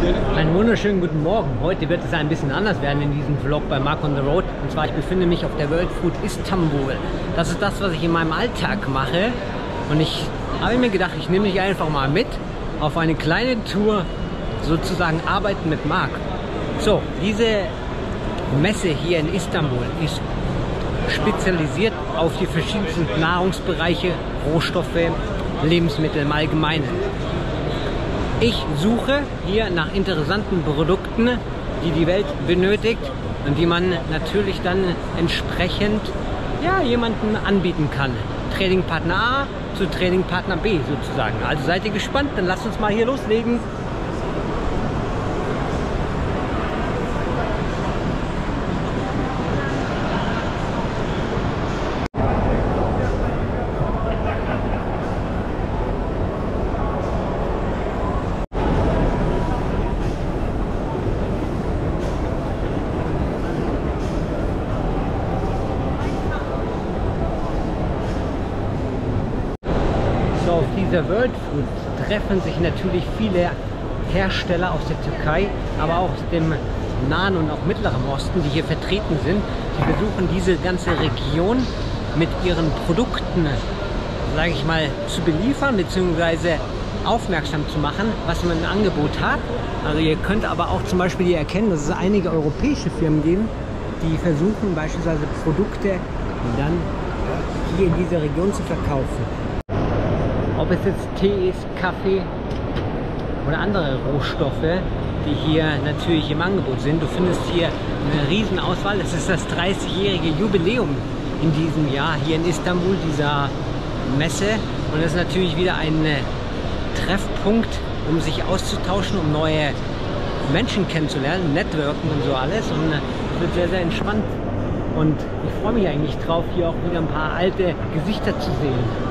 Einen wunderschönen guten Morgen. Heute wird es ein bisschen anders werden in diesem Vlog bei Mark on the Road. Und zwar, ich befinde mich auf der World Food Istanbul. Das ist das, was ich in meinem Alltag mache. Und ich habe mir gedacht, ich nehme dich einfach mal mit auf eine kleine Tour, sozusagen Arbeiten mit Mark. So, diese Messe hier in Istanbul ist spezialisiert auf die verschiedensten Nahrungsbereiche, Rohstoffe, Lebensmittel im Allgemeinen. Ich suche hier nach interessanten Produkten, die die Welt benötigt und die man natürlich dann entsprechend jemandem anbieten kann. Tradingpartner A zu Tradingpartner B sozusagen. Also seid ihr gespannt? Dann lasst uns mal hier loslegen. Auf dieser World Food treffen sich natürlich viele Hersteller aus der Türkei, aber auch aus dem Nahen und auch Mittleren Osten, die hier vertreten sind. Die versuchen diese ganze Region mit ihren Produkten, sage ich mal, zu beliefern bzw. aufmerksam zu machen, was man im Angebot hat. Also ihr könnt aber auch zum Beispiel hier erkennen, dass es einige europäische Firmen geben, die versuchen beispielsweise Produkte dann hier in dieser Region zu verkaufen. Ob es jetzt Tee ist, Kaffee oder andere Rohstoffe, die hier natürlich im Angebot sind. Du findest hier eine riesen Auswahl. Es ist das 30-jährige Jubiläum in diesem Jahr hier in Istanbul, dieser Messe. Und es ist natürlich wieder ein Treffpunkt, um sich auszutauschen, um neue Menschen kennenzulernen, Networken und so alles. Und es wird sehr, sehr entspannt. Und ich freue mich eigentlich drauf, hier auch wieder ein paar alte Gesichter zu sehen.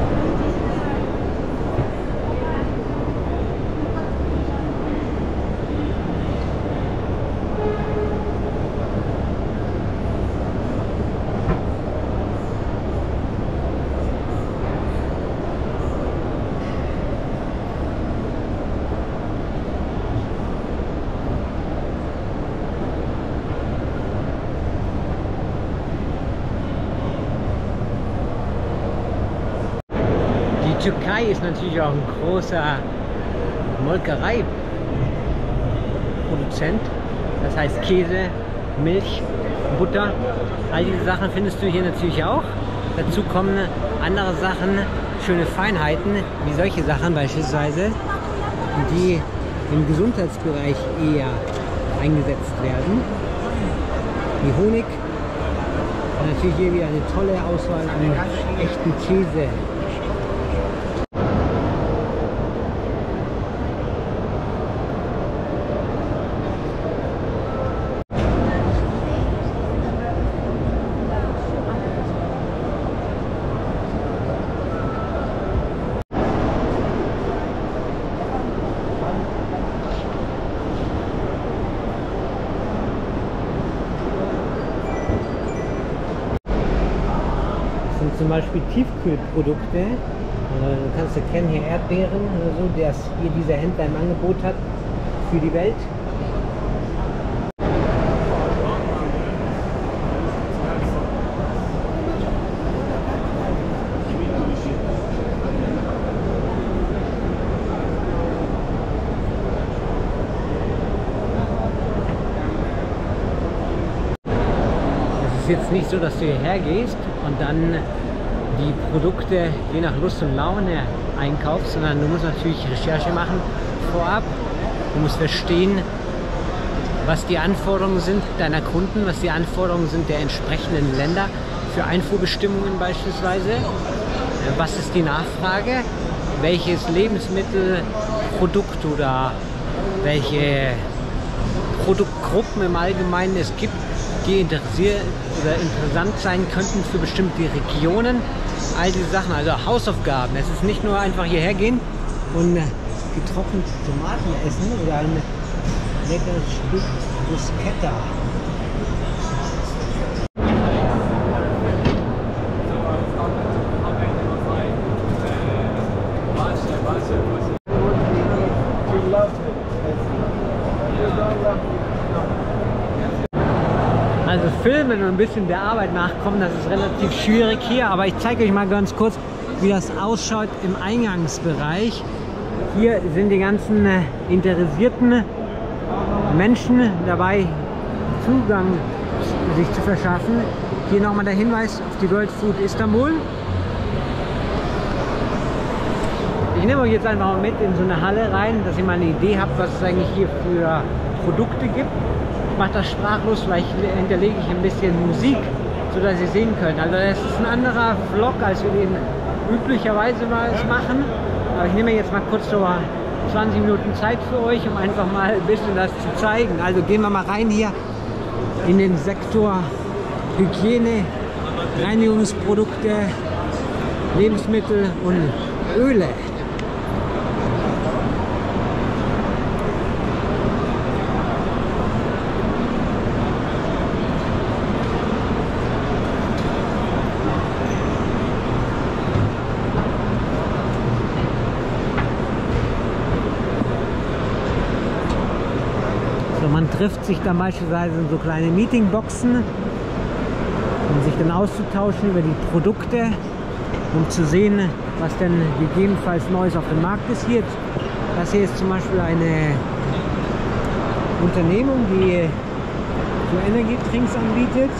Die Türkei ist natürlich auch ein großer Molkereiproduzent, das heißt Käse, Milch, Butter, all diese Sachen findest du hier natürlich auch. Dazu kommen andere Sachen, schöne Feinheiten, wie solche Sachen beispielsweise, die im Gesundheitsbereich eher eingesetzt werden, wie Honig. Und natürlich hier wieder eine tolle Auswahl an echten Käse. Zum Beispiel Tiefkühlprodukte. Du kannst erkennen hier Erdbeeren oder so, der hier dieser Händler im Angebot hat für die Welt. Es ist jetzt nicht so, dass du hierher gehst und dann die Produkte je nach Lust und Laune einkaufst, sondern du musst natürlich Recherche machen vorab. Du musst verstehen, was die Anforderungen sind deiner Kunden, was die Anforderungen sind der entsprechenden Länder für Einfuhrbestimmungen beispielsweise. Was ist die Nachfrage? Welches Lebensmittel, Produkt oder welche Produktgruppen im Allgemeinen es gibt, die interessiert oder interessant sein könnten für bestimmte Regionen. All diese Sachen, also Hausaufgaben. Es ist nicht nur einfach hierher gehen und getrocknete Tomaten essen oder ein leckeres Stück Bruschetta. filmen und ein bisschen der Arbeit nachkommen. Das ist relativ schwierig hier, aber ich zeige euch mal ganz kurz, wie das ausschaut im Eingangsbereich. Hier sind die ganzen interessierten Menschen dabei, Zugang sich zu verschaffen. Hier nochmal der Hinweis auf die World Food Istanbul. Ich nehme euch jetzt einfach mal mit in so eine Halle rein, dass ihr mal eine Idee habt, was es eigentlich hier für Produkte gibt. Ich mache das sprachlos, vielleicht hinterlege ich ein bisschen Musik, sodass ihr sehen könnt. Also das ist ein anderer Vlog, als wir den üblicherweise mal machen. Aber ich nehme jetzt mal kurz so 20 Minuten Zeit für euch, um einfach mal ein bisschen das zu zeigen. Also gehen wir mal rein hier in den Sektor Hygiene, Reinigungsprodukte, Lebensmittel und Öle. Man trifft sich dann beispielsweise in so kleine Meetingboxen, um sich dann auszutauschen über die Produkte, um zu sehen, was denn gegebenenfalls Neues auf dem Markt ist. Hier, das hier ist zum Beispiel eine Unternehmung, die so Energietrinks anbietet.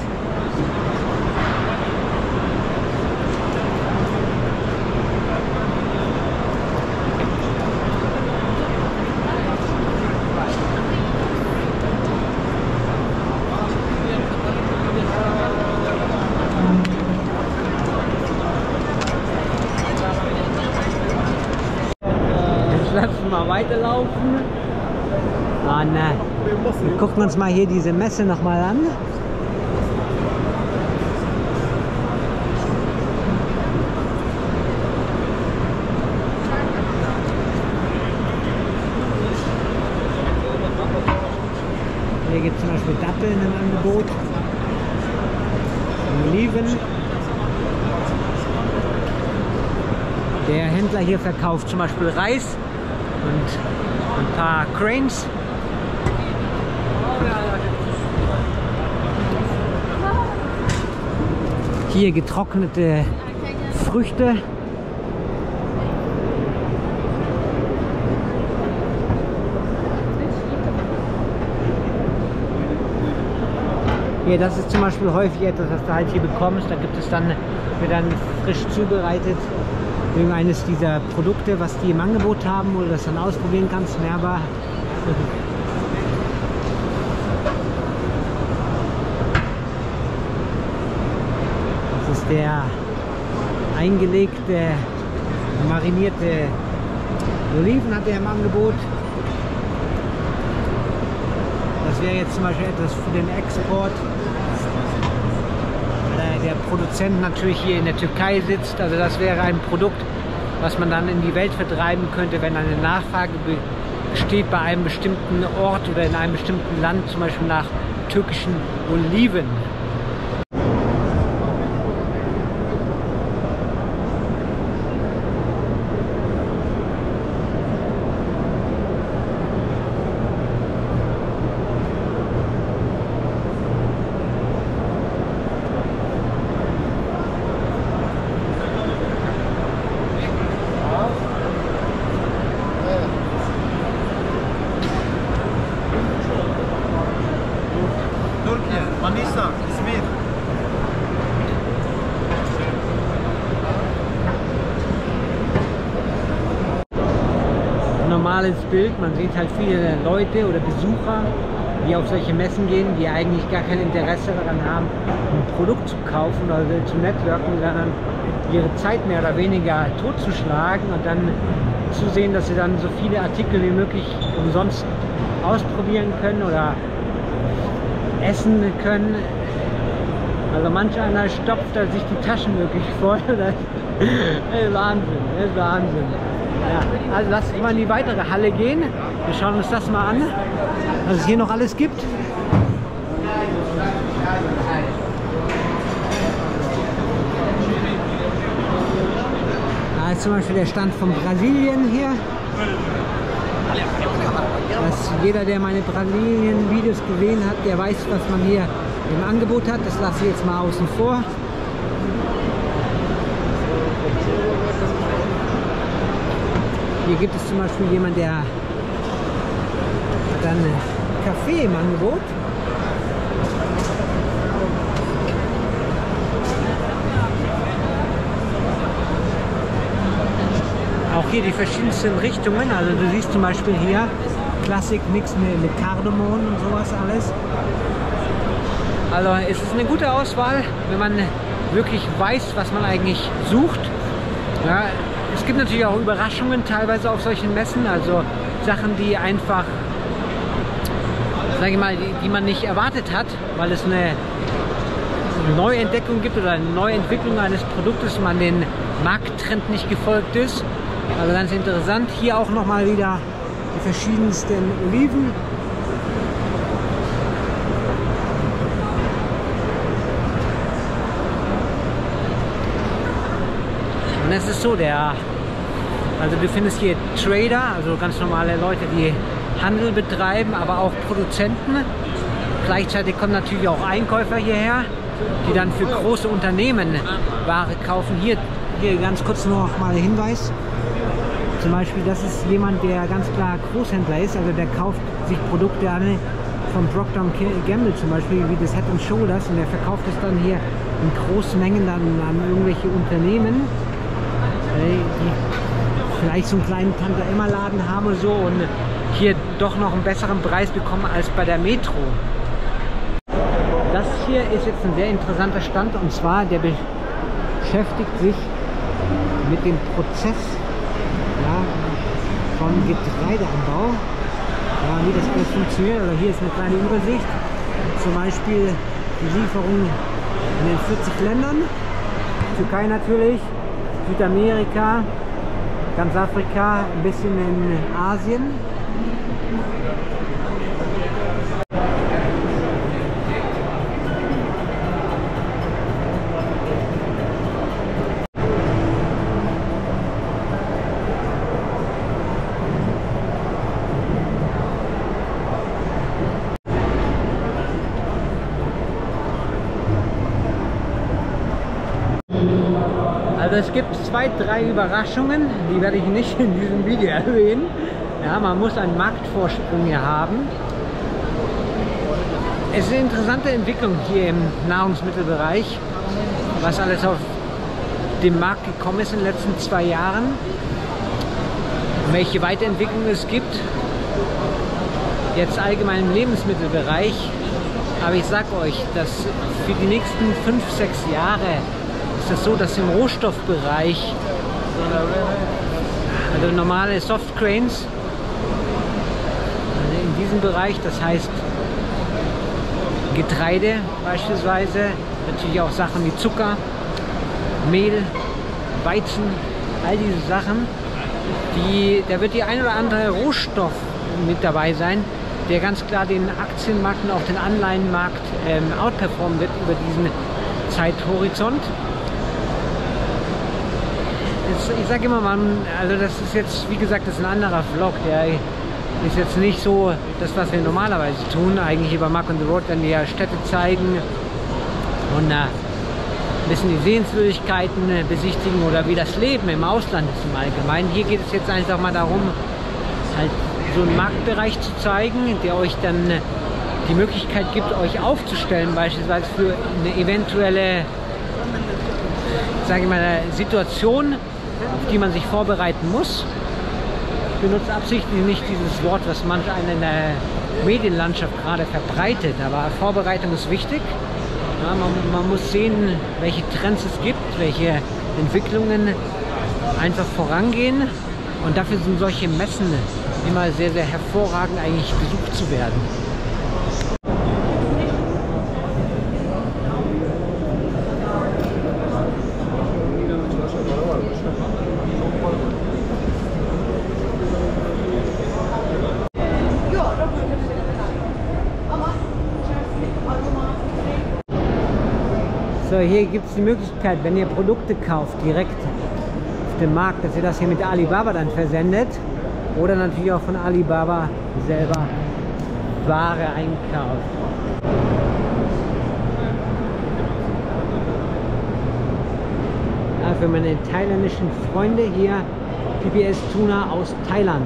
Lassen wir mal weiterlaufen. Dann wir gucken uns mal hier diese Messe noch mal an. Hier gibt es zum Beispiel Datteln im Angebot, Oliven. Der Händler hier verkauft zum Beispiel Reis und ein paar Cranes. Hier getrocknete Früchte. Hier, das ist zum Beispiel häufig etwas, was du halt hier bekommst. Da gibt es dann, wird dann frisch zubereitet. Irgendeines dieser Produkte, was die im Angebot haben, wo du das dann ausprobieren kannst. Merba. Das ist der eingelegte, marinierte Oliven, hat er im Angebot. Das wäre jetzt zum Beispiel etwas für den Export. Der Produzent natürlich hier in der Türkei sitzt, also das wäre ein Produkt, was man dann in die Welt vertreiben könnte, wenn eine Nachfrage besteht bei einem bestimmten Ort oder in einem bestimmten Land, zum Beispiel nach türkischen Oliven. Manisa, Izmir. Normales Bild, man sieht halt viele Leute oder Besucher, die auf solche Messen gehen, die eigentlich gar kein Interesse daran haben, ein Produkt zu kaufen oder zu networken, sondern ihre Zeit mehr oder weniger totzuschlagen und dann zu sehen, dass sie dann so viele Artikel wie möglich umsonst ausprobieren können oder essen können. Also manch einer stopft da sich die Taschen wirklich voll. Das ist Wahnsinn, das ist Wahnsinn. Ja, also lasst uns mal in die weitere Halle gehen. Wir schauen uns das mal an, was es hier noch alles gibt. Da ist zum Beispiel der Stand von Brasilien hier. Jeder, der meine Brasilien-Videos gesehen hat, der weiß, was man hier im Angebot hat. Das lasse ich jetzt mal außen vor. Hier gibt es zum Beispiel jemanden, der hat dann Kaffee im Angebot. Auch hier die verschiedensten Richtungen. Also du siehst zum Beispiel hier Klassik, nichts mit Kardamom und sowas alles. Also es ist eine gute Auswahl, wenn man wirklich weiß, was man eigentlich sucht. Ja, es gibt natürlich auch Überraschungen teilweise auf solchen Messen, also Sachen, die einfach, sage ich mal, die man nicht erwartet hat, weil es eine Neuentdeckung gibt oder eine Neuentwicklung eines Produktes, man den Markttrend nicht gefolgt ist. Also ganz interessant. Hier auch nochmal wieder die verschiedensten Oliven. Und es ist so, also du findest hier Trader, also ganz normale Leute, die Handel betreiben, aber auch Produzenten. Gleichzeitig kommen natürlich auch Einkäufer hierher, die dann für große Unternehmen Ware kaufen. Hier ganz kurz noch mal ein Hinweis. Zum Beispiel, das ist jemand, der ganz klar Großhändler ist, also der kauft sich Produkte an von Procter & Gamble zum Beispiel, wie das Head & Shoulders, und der verkauft es dann hier in großen Mengen dann an irgendwelche Unternehmen, die vielleicht so einen kleinen Tante-Emma-Laden haben oder so und hier doch noch einen besseren Preis bekommen als bei der Metro. Das hier ist jetzt ein sehr interessanter Stand, und zwar der beschäftigt sich mit dem Prozess, ja, von Getreideanbau, ja, wie das alles funktioniert. Also hier ist eine kleine Übersicht, zum Beispiel die Lieferung in den 40 Ländern, Türkei natürlich, Südamerika, ganz Afrika, ein bisschen in Asien. Also es gibt 2, 3 Überraschungen, die werde ich nicht in diesem Video erwähnen. Ja, man muss einen Marktvorsprung hier haben. Es ist eine interessante Entwicklung hier im Nahrungsmittelbereich, was alles auf den Markt gekommen ist in den letzten 2 Jahren, welche Weiterentwicklungen es gibt, jetzt allgemein im Lebensmittelbereich. Aber ich sage euch, dass für die nächsten 5, 6 Jahre ist es so, dass im Rohstoffbereich, also normale Softgrains, in diesem Bereich, das heißt Getreide beispielsweise, natürlich auch Sachen wie Zucker, Mehl, Weizen, all diese Sachen, da wird die ein oder andere Rohstoff mit dabei sein, der ganz klar den Aktienmarkt und auch den Anleihenmarkt outperformen wird über diesen Zeithorizont. Ich sage immer, also das ist jetzt, wie gesagt, das ist ein anderer Vlog, der ist jetzt nicht so das, was wir normalerweise tun, eigentlich über Mark on the Road, wenn wir Städte zeigen und ein bisschen die Sehenswürdigkeiten besichtigen oder wie das Leben im Ausland ist im Allgemeinen. Hier geht es jetzt einfach mal darum, halt so einen Marktbereich zu zeigen, der euch dann die Möglichkeit gibt, euch aufzustellen, beispielsweise für eine eventuelle, sage ich mal, Situation, auf die man sich vorbereiten muss. Ich benutze absichtlich nicht dieses Wort, was manch einer in der Medienlandschaft gerade verbreitet, aber Vorbereitung ist wichtig. Ja, man muss sehen, welche Trends es gibt, welche Entwicklungen einfach vorangehen, und dafür sind solche Messen immer sehr, sehr hervorragend eigentlich besucht zu werden. So, hier gibt es die Möglichkeit, wenn ihr Produkte kauft, direkt auf dem Markt, dass ihr das hier mit Alibaba dann versendet oder natürlich auch von Alibaba selber Ware einkauft. Ja, für meine thailändischen Freunde hier PBS Tuna aus Thailand.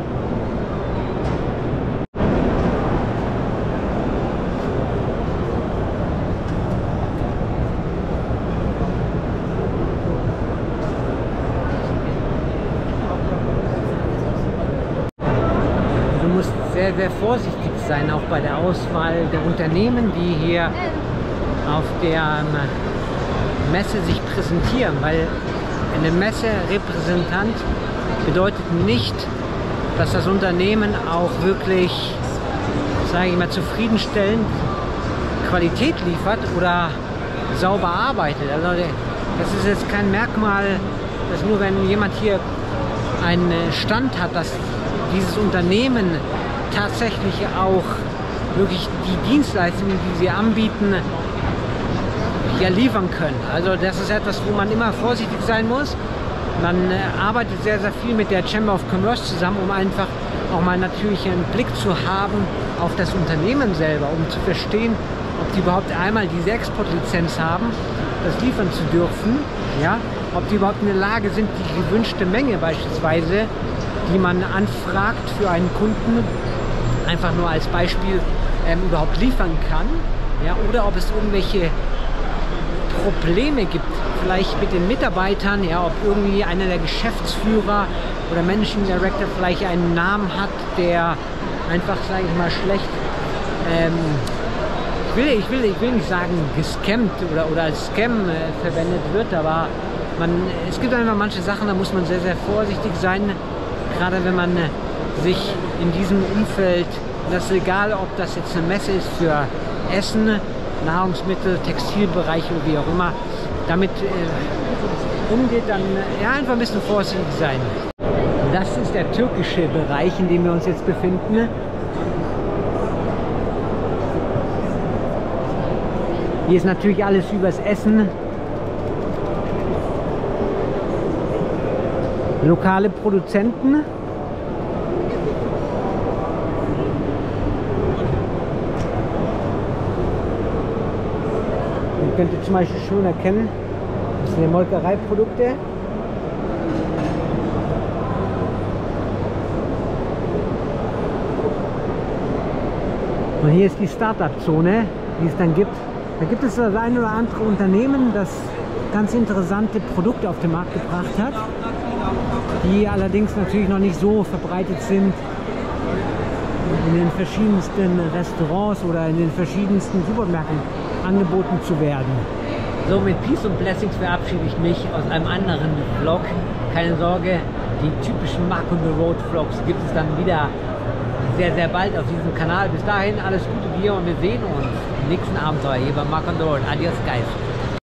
Du musst sehr, sehr vorsichtig sein, auch bei der Auswahl der Unternehmen, die hier auf der Messe sich präsentieren, weil eine Messerepräsentant bedeutet nicht, dass das Unternehmen auch wirklich, sage ich mal, zufriedenstellend Qualität liefert oder sauber arbeitet. Also das ist jetzt kein Merkmal, dass nur wenn jemand hier einen Stand hat, dass dieses Unternehmen tatsächlich auch wirklich die Dienstleistungen, die sie anbieten, ja liefern können. Also das ist etwas, wo man immer vorsichtig sein muss. Man arbeitet sehr, sehr viel mit der Chamber of Commerce zusammen, um einfach auch mal natürlich einen Blick zu haben auf das Unternehmen selber, um zu verstehen, ob die überhaupt einmal diese Exportlizenz haben, das liefern zu dürfen, ja? Ob die überhaupt in der Lage sind, die gewünschte Menge beispielsweise, die man anfragt für einen Kunden, einfach nur als Beispiel überhaupt liefern kann, ja? Oder ob es irgendwelche Probleme gibt, vielleicht mit den Mitarbeitern, ja, ob irgendwie einer der Geschäftsführer oder Managing Director vielleicht einen Namen hat, der einfach, sage ich mal, schlecht, ich will nicht sagen gescammt oder als Scam verwendet wird, aber es gibt einfach manche Sachen, da muss man sehr, sehr vorsichtig sein, gerade wenn man sich in diesem Umfeld, das ist egal, ob das jetzt eine Messe ist für Essen, Nahrungsmittel, Textilbereich oder wie auch immer, damit umgeht, dann ja, einfach ein bisschen vorsichtig sein. Das ist der türkische Bereich, in dem wir uns jetzt befinden. Hier ist natürlich alles übers Essen. Lokale Produzenten. Ihr könnt zum Beispiel schon erkennen, das sind Molkereiprodukte. Und hier ist die Startup-Zone, die es dann gibt. Da gibt es das ein oder andere Unternehmen, das ganz interessante Produkte auf den Markt gebracht hat, die allerdings natürlich noch nicht so verbreitet sind in den verschiedensten Restaurants oder in den verschiedensten Supermärkten angeboten zu werden. So, mit Peace und Blessings verabschiede ich mich aus einem anderen Vlog. Keine Sorge, die typischen Mark on the Road Vlogs gibt es dann wieder sehr, sehr bald auf diesem Kanal. Bis dahin alles Gute dir und wir sehen uns im nächsten Abenteuer hier bei Mark on the Road. Adios, guys.